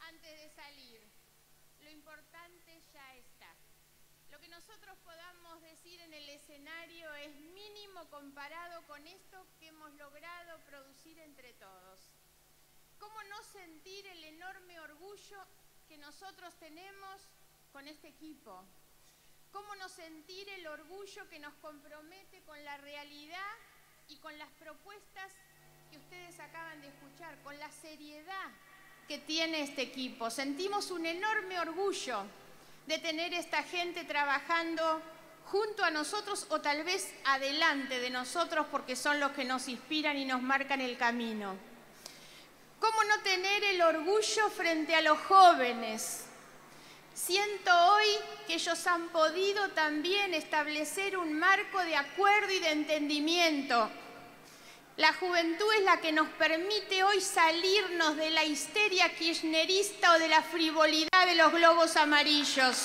antes de salir, lo importante ya está. Lo que nosotros podamos decir en el escenario es mínimo comparado con esto que hemos logrado producir entre todos. ¿Cómo no sentir el enorme orgullo que nosotros tenemos con este equipo? ¿Cómo no sentir el orgullo que nos compromete con la realidad y con las propuestas que ustedes acaban de escuchar, con la seriedad que tiene este equipo? Sentimos un enorme orgullo de tener esta gente trabajando junto a nosotros o tal vez adelante de nosotros porque son los que nos inspiran y nos marcan el camino. ¿Cómo no tener el orgullo frente a los jóvenes? Siento hoy que ellos han podido también establecer un marco de acuerdo y de entendimiento. La juventud es la que nos permite hoy salirnos de la histeria kirchnerista o de la frivolidad de los globos amarillos.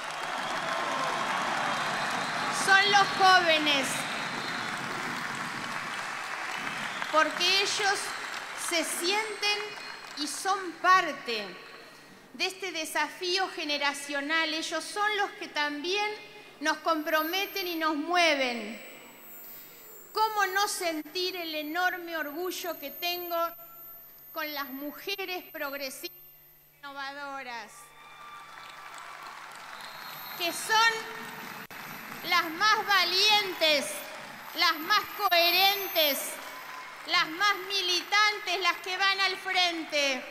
Son los jóvenes, porque ellos se sienten y son parte de este desafío generacional. Ellos son los que también nos comprometen y nos mueven. ¿Cómo no sentir el enorme orgullo que tengo con las mujeres progresistas e innovadoras, que son las más valientes, las más coherentes, las más militantes, las que van al frente?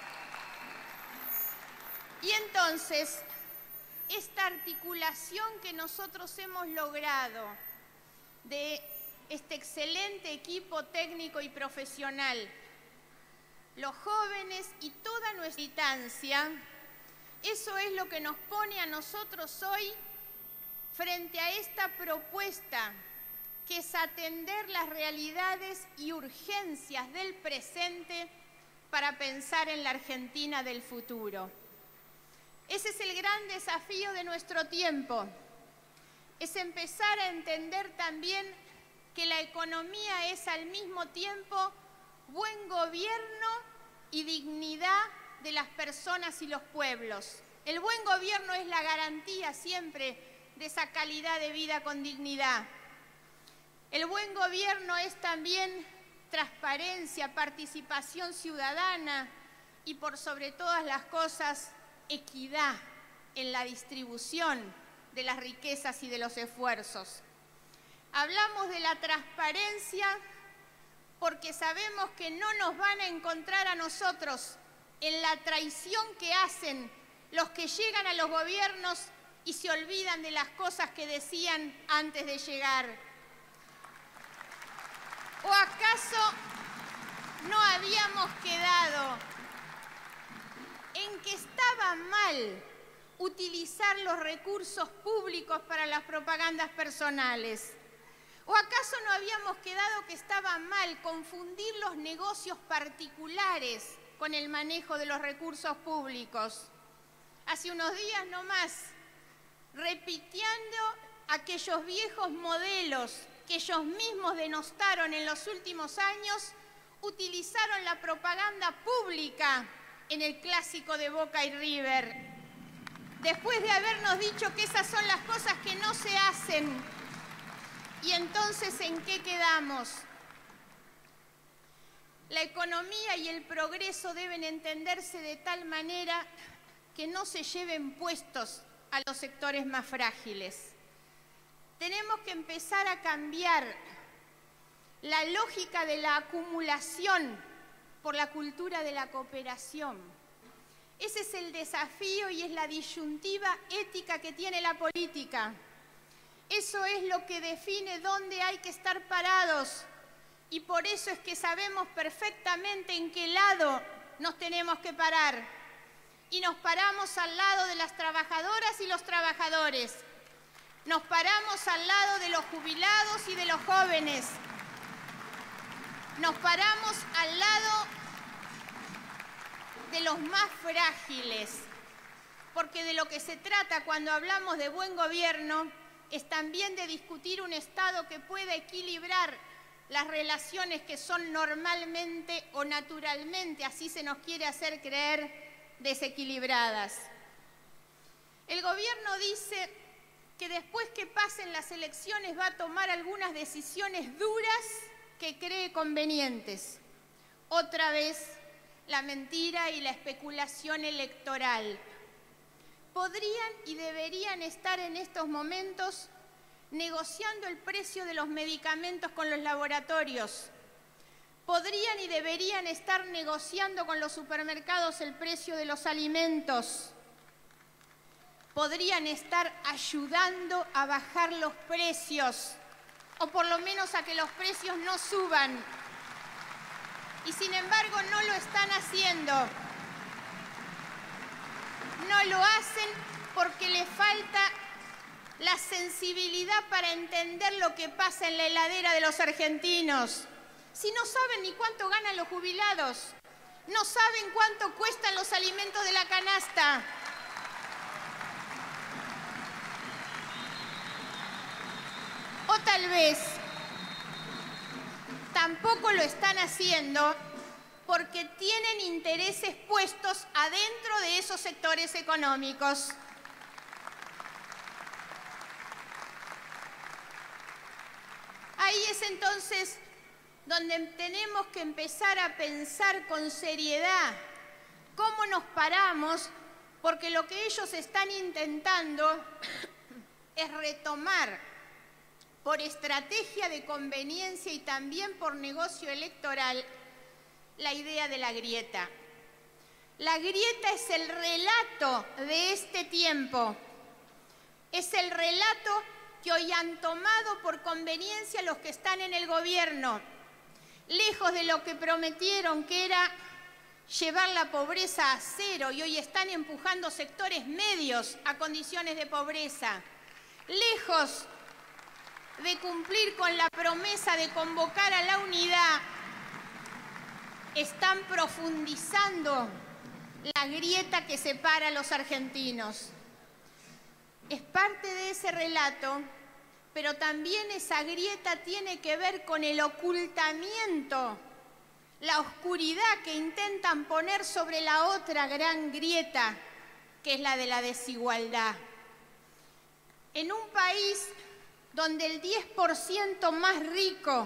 Y entonces, esta articulación que nosotros hemos logrado de este excelente equipo técnico y profesional, los jóvenes y toda nuestra militancia, eso es lo que nos pone a nosotros hoy frente a esta propuesta, que es atender las realidades y urgencias del presente para pensar en la Argentina del futuro. Ese es el gran desafío de nuestro tiempo, es empezar a entender también que la economía es al mismo tiempo buen gobierno y dignidad de las personas y los pueblos. El buen gobierno es la garantía siempre de esa calidad de vida con dignidad. El buen gobierno es también transparencia, participación ciudadana y, por sobre todas las cosas, equidad en la distribución de las riquezas y de los esfuerzos. Hablamos de la transparencia porque sabemos que no nos van a encontrar a nosotros en la traición que hacen los que llegan a los gobiernos y se olvidan de las cosas que decían antes de llegar. ¿O acaso no habíamos quedado en que estaba mal utilizar los recursos públicos para las propagandas personales? ¿O acaso no habíamos quedado que estaba mal confundir los negocios particulares con el manejo de los recursos públicos? Hace unos días nomás, repitiendo aquellos viejos modelos que ellos mismos denostaron en los últimos años, utilizaron la propaganda pública en el clásico de Boca y River, después de habernos dicho que esas son las cosas que no se hacen. ¿Y entonces en qué quedamos? La economía y el progreso deben entenderse de tal manera que no se lleven puestos a los sectores más frágiles. Tenemos que empezar a cambiar la lógica de la acumulación por la cultura de la cooperación. Ese es el desafío y es la disyuntiva ética que tiene la política. Eso es lo que define dónde hay que estar parados y por eso es que sabemos perfectamente en qué lado nos tenemos que parar. Y nos paramos al lado de las trabajadoras y los trabajadores. Nos paramos al lado de los jubilados y de los jóvenes. Nos paramos al lado de los más frágiles. Porque de lo que se trata cuando hablamos de buen gobierno es también de discutir un Estado que pueda equilibrar las relaciones que son normalmente o naturalmente, así se nos quiere hacer creer, desequilibradas. El gobierno dice que después que pasen las elecciones va a tomar algunas decisiones duras que cree convenientes. Otra vez la mentira y la especulación electoral. Podrían y deberían estar en estos momentos negociando el precio de los medicamentos con los laboratorios. Podrían y deberían estar negociando con los supermercados el precio de los alimentos. Podrían estar ayudando a bajar los precios, o por lo menos a que los precios no suban. Y sin embargo no lo están haciendo. No lo hacen porque les falta la sensibilidad para entender lo que pasa en la heladera de los argentinos. Si no saben ni cuánto ganan los jubilados, no saben cuánto cuestan los alimentos de la canasta. O tal vez tampoco lo están haciendo porque tienen intereses puestos adentro de esos sectores económicos. Ahí es entonces donde tenemos que empezar a pensar con seriedad cómo nos paramos, porque lo que ellos están intentando es retomar por estrategia de conveniencia y también por negocio electoral la idea de la grieta. La grieta es el relato de este tiempo, es el relato que hoy han tomado por conveniencia los que están en el gobierno, lejos de lo que prometieron, que era llevar la pobreza a cero, y hoy están empujando sectores medios a condiciones de pobreza, lejos de cumplir con la promesa de convocar a la unidad, están profundizando la grieta que separa a los argentinos. Es parte de ese relato, pero también esa grieta tiene que ver con el ocultamiento, la oscuridad que intentan poner sobre la otra gran grieta, que es la de la desigualdad. En un país donde el 10% más rico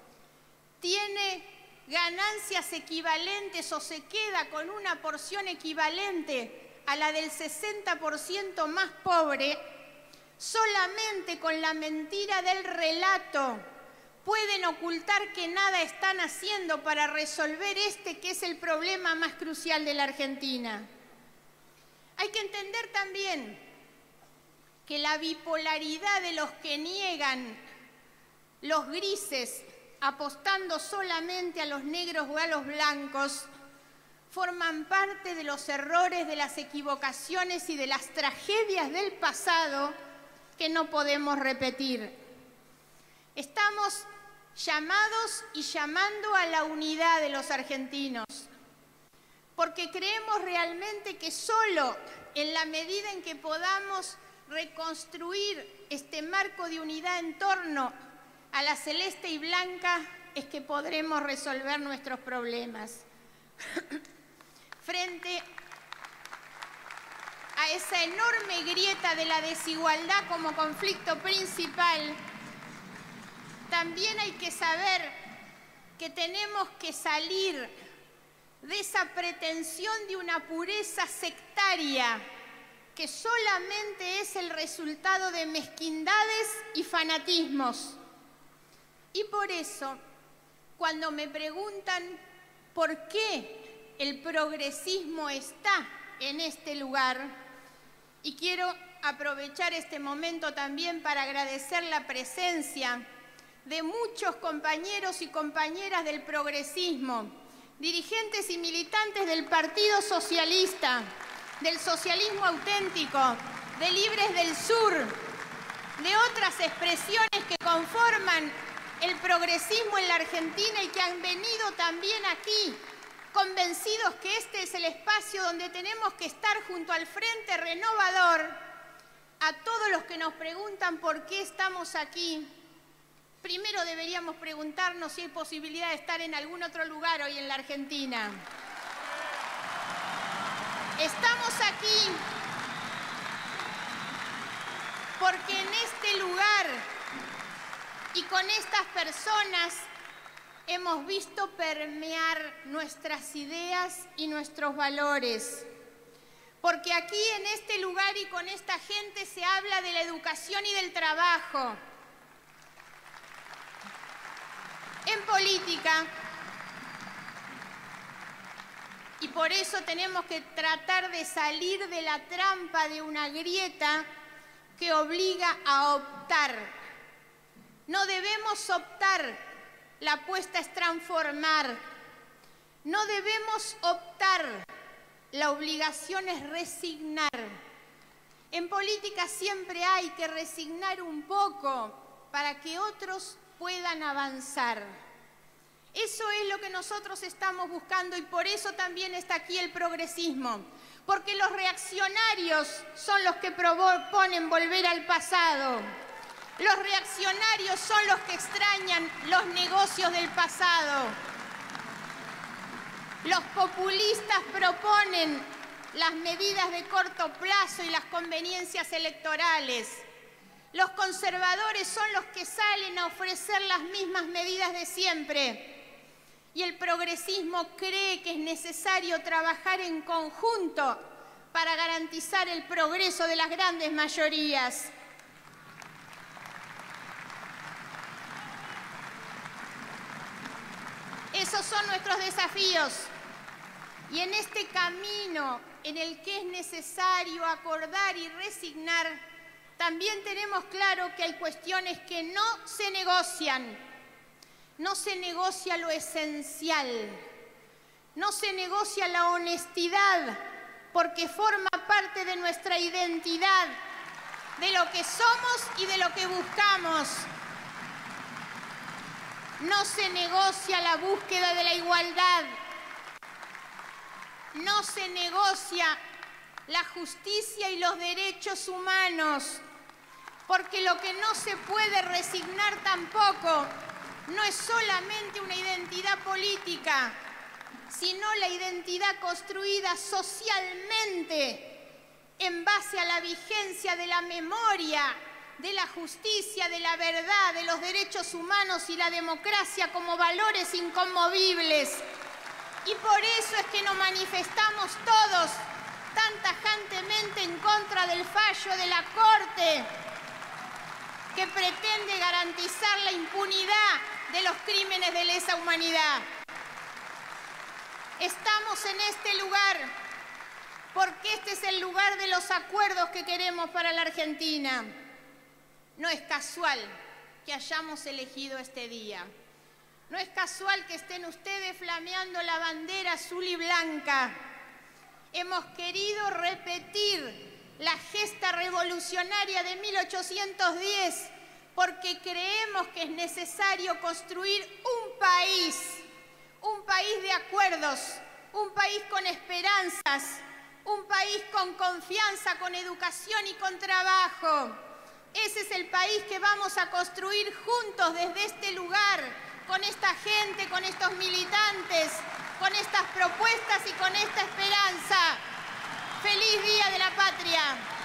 tiene ganancias equivalentes o se queda con una porción equivalente a la del 60% más pobre, solamente con la mentira del relato pueden ocultar que nada están haciendo para resolver este que es el problema más crucial de la Argentina. Hay que entender también que la bipolaridad de los que niegan los grises, apostando solamente a los negros o a los blancos, forman parte de los errores, de las equivocaciones y de las tragedias del pasado que no podemos repetir. Estamos llamados y llamando a la unidad de los argentinos, porque creemos realmente que solo en la medida en que podamos reconstruir este marco de unidad en torno a la celeste y blanca es que podremos resolver nuestros problemas. Frente a esa enorme grieta de la desigualdad como conflicto principal, también hay que saber que tenemos que salir de esa pretensión de una pureza sectaria que solamente es el resultado de mezquindades y fanatismos. Y por eso, cuando me preguntan por qué el progresismo está en este lugar, y quiero aprovechar este momento también para agradecer la presencia de muchos compañeros y compañeras del progresismo, dirigentes y militantes del Partido Socialista, del socialismo auténtico, de Libres del Sur, de otras expresiones que conforman el progresismo en la Argentina y que han venido también aquí, convencidos que este es el espacio donde tenemos que estar junto al Frente Renovador. A todos los que nos preguntan por qué estamos aquí, primero deberíamos preguntarnos si hay posibilidad de estar en algún otro lugar hoy en la Argentina. Estamos aquí porque en este lugar y con estas personas hemos visto permear nuestras ideas y nuestros valores. Porque aquí en este lugar y con esta gente se habla de la educación y del trabajo. En política, y por eso tenemos que tratar de salir de la trampa de una grieta que obliga a optar. No debemos optar. La apuesta es transformar. No debemos optar. La obligación es resignar. En política siempre hay que resignar un poco para que otros puedan avanzar. Eso es lo que nosotros estamos buscando y por eso también está aquí el progresismo. Porque los reaccionarios son los que proponen volver al pasado. Los reaccionarios son los que extrañan los negocios del pasado. Los populistas proponen las medidas de corto plazo y las conveniencias electorales. Los conservadores son los que salen a ofrecer las mismas medidas de siempre. Y el progresismo cree que es necesario trabajar en conjunto para garantizar el progreso de las grandes mayorías. Esos son nuestros desafíos. Y en este camino en el que es necesario acordar y resignar, también tenemos claro que hay cuestiones que no se negocian. No se negocia lo esencial. No se negocia la honestidad, porque forma parte de nuestra identidad, de lo que somos y de lo que buscamos. No se negocia la búsqueda de la igualdad. No se negocia la justicia y los derechos humanos, porque lo que no se puede resignar tampoco no es solamente una identidad política, sino la identidad construida socialmente en base a la vigencia de la memoria, de la justicia, de la verdad, de los derechos humanos y la democracia como valores inconmovibles. Y por eso es que nos manifestamos todos tan tajantemente en contra del fallo de la Corte que pretende garantizar la impunidad de los crímenes de lesa humanidad. Estamos en este lugar porque este es el lugar de los acuerdos que queremos para la Argentina. No es casual que hayamos elegido este día. No es casual que estén ustedes flameando la bandera azul y blanca. Hemos querido repetir la gesta revolucionaria de 1810 porque creemos que es necesario construir un país de acuerdos, un país con esperanzas, un país con confianza, con educación y con trabajo. Ese es el país que vamos a construir juntos desde este lugar, con esta gente, con estos militantes, con estas propuestas y con esta esperanza. ¡Feliz Día de la Patria!